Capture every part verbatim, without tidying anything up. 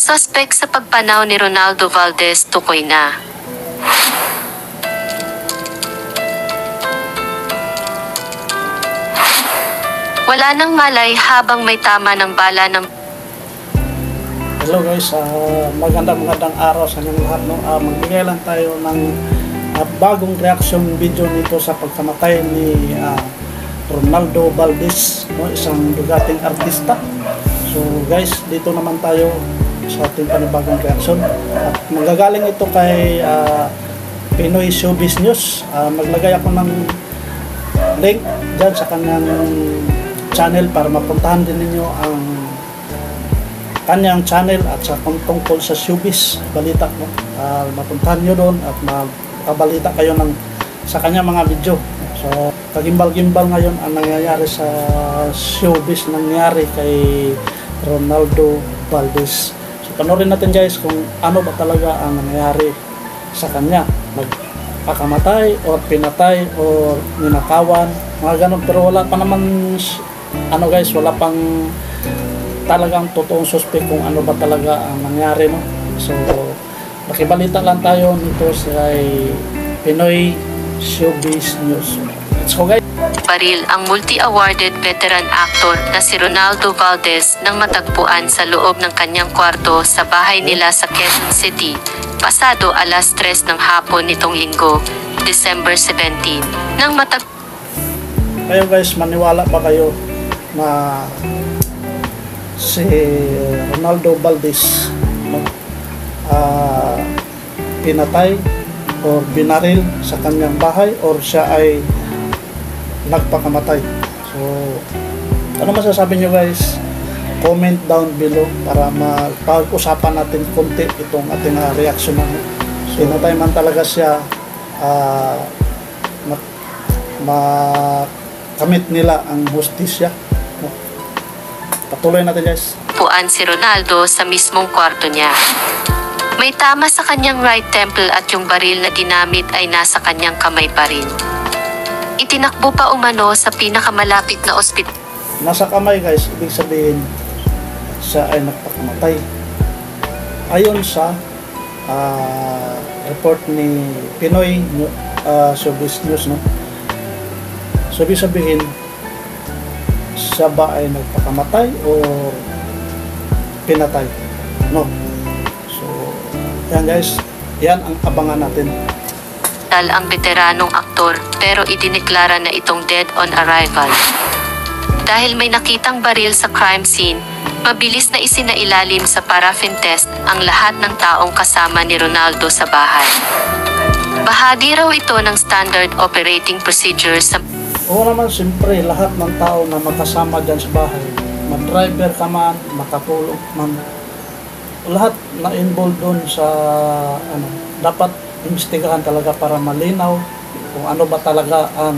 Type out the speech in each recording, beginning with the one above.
Suspect sa pagpanaw ni Ronaldo Valdez tukoy na. Wala nang malay habang may tama ng bala ng... Hello guys, uh, magandang magandang araw sa inyong lahat. No? Uh, magbigay lang tayo ng uh, bagong reaction video nito sa pagkamatay ni uh, Ronaldo Valdez, no? Isang dugating artista. So guys, dito naman tayo sa ating panibagong reaction. At magagaling ito kay uh, Pinoy Showbiz News. Uh, maglagay ako ng link dyan sa kanyang channel para mapuntahan din ninyo ang kanyang channel at sa tungkol sa showbiz balita, no? Uh, mapuntahan nyo doon at makabalita kayo ng sa kanyang mga video. So kagimbal-gimbal ngayon ang nangyayari sa showbiz nangyari kay Ronaldo Valdez. So panoorin natin guys kung ano ba talaga ang nangyayari sa kanya, magpakamatay o pinatay o ninakawan, mga ganun. Pero wala pa naman ano guys, wala pang talagang totoong suspect kung ano ba talaga ang nangyari, no? So makibalita lang tayo nito sa Pinoy Showbiz News. Let's go guys. Baril ang multi-awarded veteran actor na si Ronaldo Valdez nang matagpuan sa loob ng kanyang kwarto sa bahay nila sa Quezon City pasado alas tres ng hapon nitong linggo, December seventeenth. Nang matag Kayo guys, maniwala ba kayo na si Ronaldo Valdez, no, uh, pinatay o binaril sa kanyang bahay or siya ay nagpakamatay? So ano masasabi nyo guys? Comment down below para mapag-usapan natin konti itong ating uh, reaction na. So, pinatay man talaga siya, uh, makamit nila ang hustisya. Patuloy natin guys. Puan si Ronaldo sa mismong kwarto niya. May tama sa kanyang right temple at yung baril na ginamit ay nasa kanyang kamay pa rin. Itinakbo pa umano sa pinakamalapit na ospital. Nasa kamay guys, ibig sabihin siya ay nagpakamatay. Ayon sa uh, report ni Pinoy uh, Showbiz News, no? So ibig sabihin siya ba ay nagpakamatay o pinatay, no? So yan guys, yan ang abangan natin. Tal ang veteranong aktor pero idineklara na itong dead on arrival. Dahil may nakitang baril sa crime scene, mabilis na isinailalim sa paraffin test ang lahat ng taong kasama ni Ronaldo sa bahay. Bahagi raw ito ng standard operating procedure sa... Oo naman, siyempre, lahat ng tao na makasama dyan sa bahay, mag-driver ka man, makatulog man, lahat na involved doon sa, ano, dapat imbestigahan talaga para malinaw kung ano ba talaga ang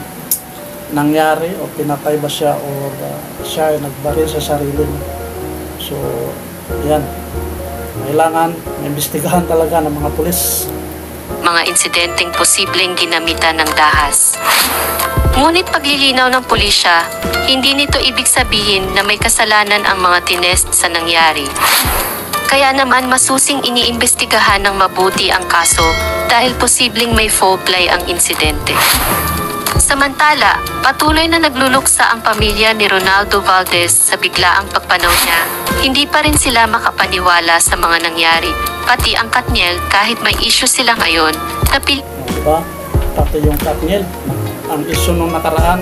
nangyari o pinatay ba siya o uh, siya ay nagbaril sa sarili niya. So, yan. Kailangan imbestigahan talaga ng mga pulis. Mga insidenteng posibleng ginamitan ng dahas. Ngunit paglilinaw ng pulisya, hindi nito ibig sabihin na may kasalanan ang mga tinest sa nangyari. Kaya naman masusing iniimbestigahan ng mabuti ang kaso dahil posibleng may foul play ang insidente. Samantala, patuloy na nagluluksa ang pamilya ni Ronaldo Valdez sa biglaang pagpanaw niya. Hindi pa rin sila makapaniwala sa mga nangyari, pati ang Katniel kahit may issue sila ngayon. Napil- diba? Pati yung Katniel, ang issue nung nakaraan,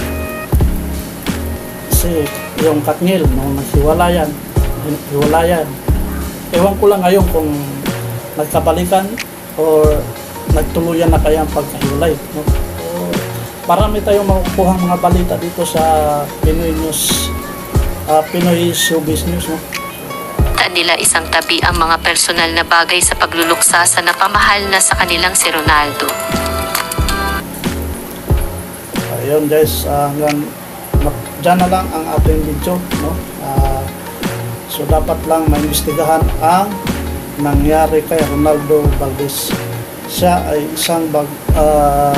kasi yung Katniel, nung naghiwalayan, hiwalayan, ewan ko lang ngayon kung nagkabalikan o nagtuluyan na kaya ang pagkahiwalay, no? Marami tayong makukuha mga balita dito sa Pinoy News, uh, Pinoy Showbiz News, no? Nila isang tabi ang mga personal na bagay sa pagluluksa sa napamahal na sa kanilang si Ronaldo. Ayun guys, uh, hanggang dyan na lang ang ating video, no? Uh, so dapat lang maimbestigahan ang nangyari kay Ronaldo Valdez. Siya ay isang bag, uh,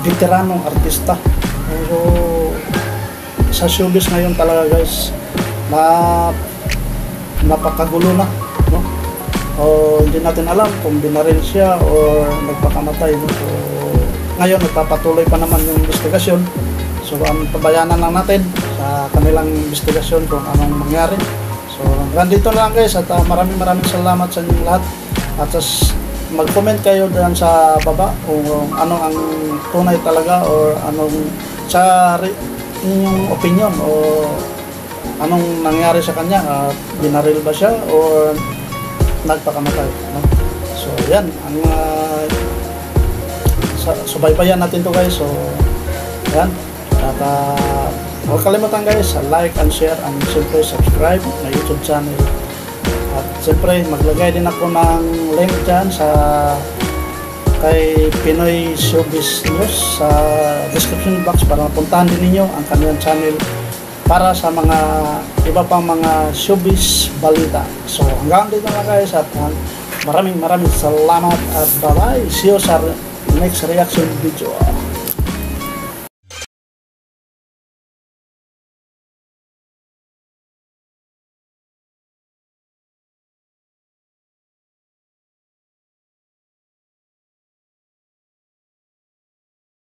veteranong artista. So, sa showbiz ngayon talaga guys, na napakagulo na, no? O hindi natin alam kung binaril siya o nagpakamatay, no? So, ngayon nagpapatuloy pa naman yung investigasyon. So ang pabayanan lang natin sa kanilang investigasyon kung anong mangyari. So hanggang dito lang guys, at uh, maraming maraming salamat sa inyong lahat. At as mag-comment kayo dyan sa baba kung ano ang tunay talaga or anong sa inyong opinion o anong nangyari sa kanya, uh, binaril ba siya o nagpakamatay, no? So yan ang uh, subaybayan natin to guys. So yan, at uh, huwag kalimutan guys, like and share and siyempre subscribe na YouTube channel. At siyempre maglagay din ako ng link dyan sa kay Pinoy Showbiz News sa description box para mapuntahan din ninyo ang kanilang channel para sa mga iba pang mga showbiz balita. So hanggang dito na guys, at uh, maraming maraming salamat at bye bye. See you sa next reaction video.